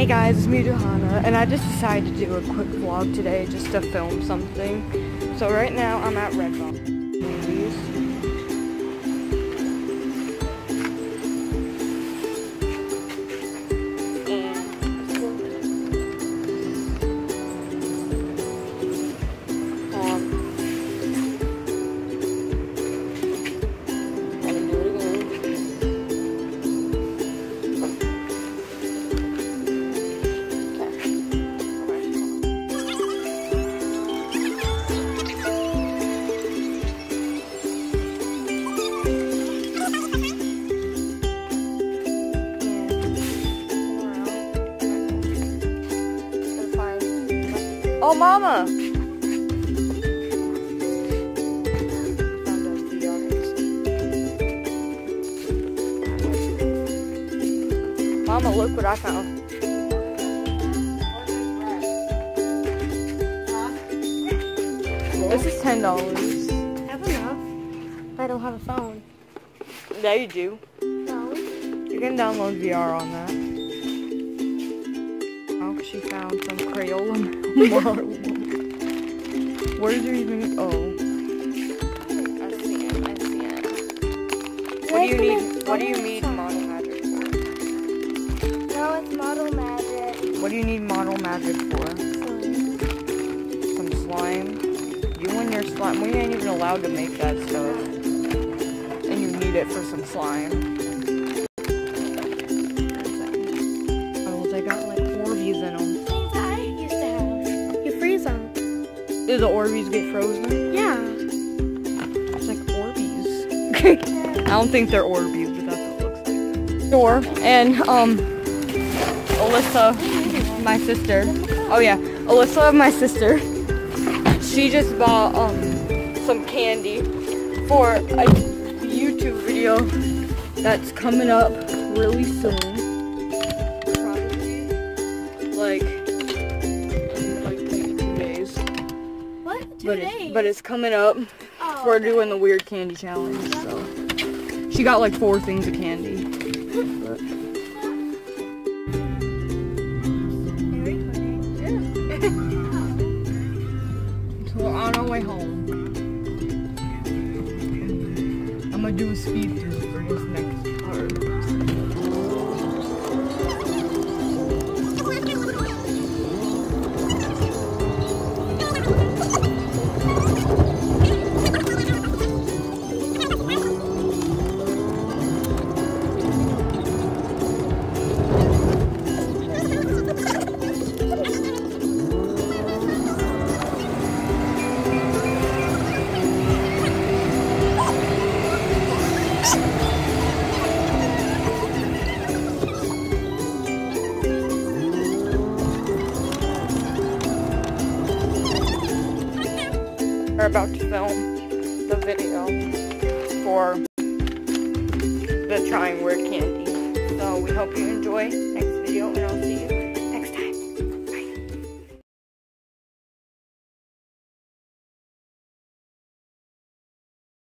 Hey guys, it's me, Johanna, and I just decided to do a quick vlog today just to film something. So right now I'm at Redbox Movies. Oh, Mama! Mama, look what I found. This is $10. I have enough. I don't have a phone. Yeah, you do. No. You can download VR on that. Oh, she found some Crayola marble. Where did you even? Oh. I see it. What do you need model magic for? No, it's model magic. What do you need model magic for? Some slime. You and your slime. We ain't even allowed to make that stuff. And you need it for some slime. They got like Orbeez in them. Things I used to have. You freeze them. Do the Orbeez get frozen? Yeah. It's like Orbeez. I don't think they're Orbeez, but that's what it looks like. Sure. And Alyssa, my sister. Oh yeah, Alyssa, my sister. She just bought some candy for a YouTube video that's coming up really soon. Like maybe 2 days. What? 2 days? But it's coming up. Oh, We're doing the weird candy challenge, so she got like 4 things of candy. But. So we're on our way home. I'm gonna do a speed through for this next part. We're about to film the video for the Trying Weird Candy. So we hope you enjoy next video, and I'll see you.